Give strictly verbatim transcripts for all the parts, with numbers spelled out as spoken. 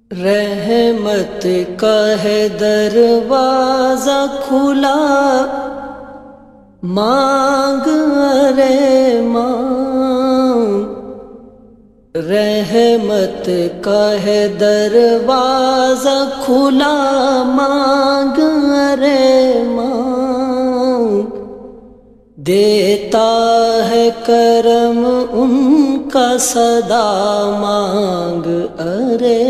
رحمت کا ہے دروازہ کھلا، مانگ ارے مانگ۔ رحمت کا ہے دروازہ کھلا، مانگ ارے مانگ۔ دیتا ہے کرم ان کا صدا، مانگ ارے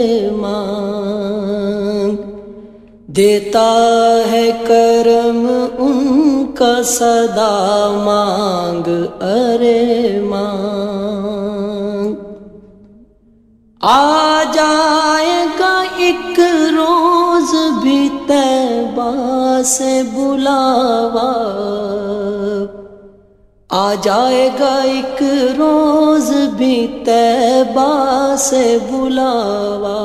مانگ۔ دیتا ہے کرم ان کا صدا، مانگ ارے مانگ۔ آ جائے گا ایک روز بھی طیبہ سے بلاوا، آ جائے گا ایک روز بھی طیبہ سے بلاوا،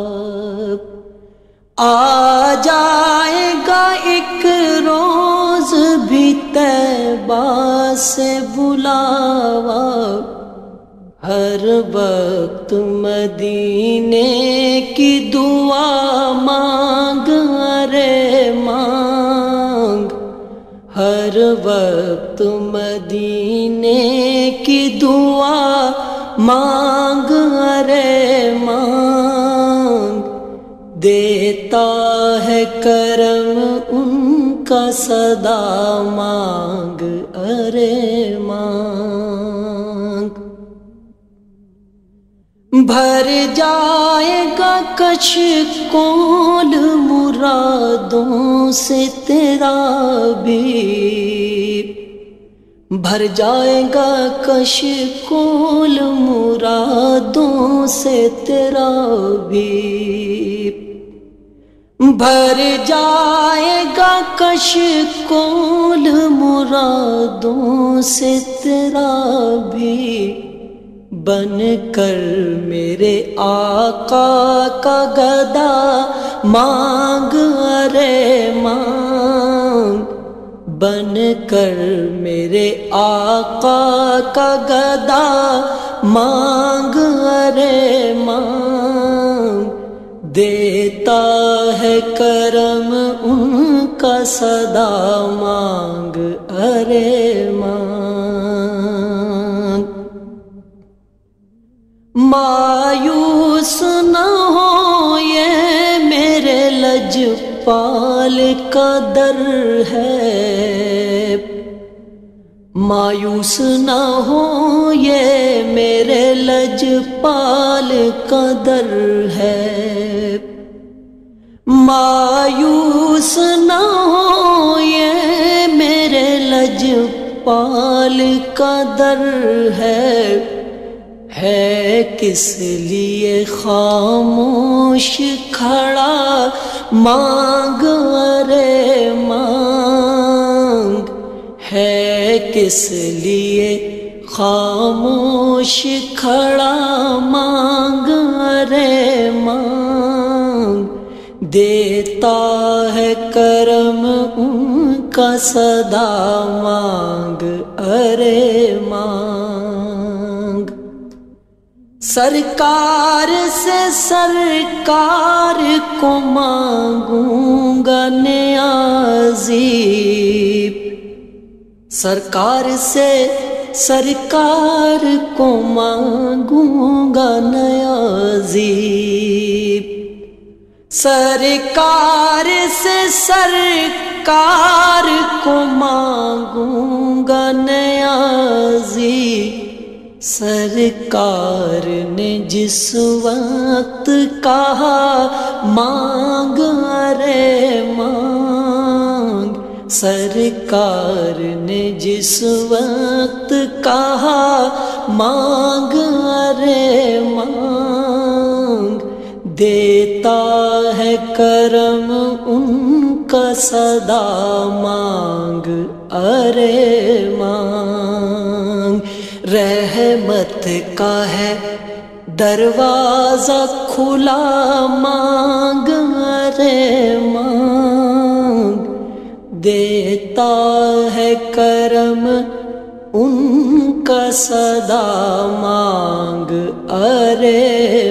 آ جائے گا ایک روز بھی طیبہ سے بلاوا۔ ہر وقت مدینے کی دعا، مانگ ارے مانگ۔ ہر وقت مدینے کی دعا، مانگ ارے مانگ۔ دیتا ہے کرم ان کا صدا، مانگ ارے مانگ۔ بھر جائے گا کشکول مرادوں سے تیرا بھی، بھر جائے گا کشکول مرادوں سے تیرا بھی، بھر جائے گا کشکول مرادوں سے تیرا بھی۔ بن کر میرے آقا کا گدا، مانگ ارے مانگ۔ بن کر میرے آقا کا گدا، مانگ ارے مانگ۔ دیتا ہے کرم ان کا صدا، مانگ ارے مانگ۔ مایوس نہ ہو یہ میرے لجپال کا در ہے، مایوس نہ ہو یہ میرے لجپال کا در ہے، مایوس نہ ہو یہ میرے لجپال کا در ہے۔ ہے کس لیے خاموش کھڑا، مانگ ارے مانگ۔ ہے کس لیے خاموش کھڑا، مانگ ارے مانگ۔ دیتا ہے کرم ان کا صدا، مانگ ارے مانگ۔ سرکار سے سرکار کو مانگوں گا نیازی، سرکار سے سرکار کو مانگوں گا نیازی، سرکار سے سرکار کو مانگوں گا نیازی۔ سرکار نے جس وقت کہا، مانگ ارے مانگ۔ سرکار نے جس وقت کہا، مانگ ارے مانگ۔ دیتا ہے کرم ان کا صدا، مانگ ارے مانگ۔ رحمت کا ہے دروازہ کھلا، مانگ ارے مانگ۔ دیتا ہے کرم ان کا صدا، مانگ ارے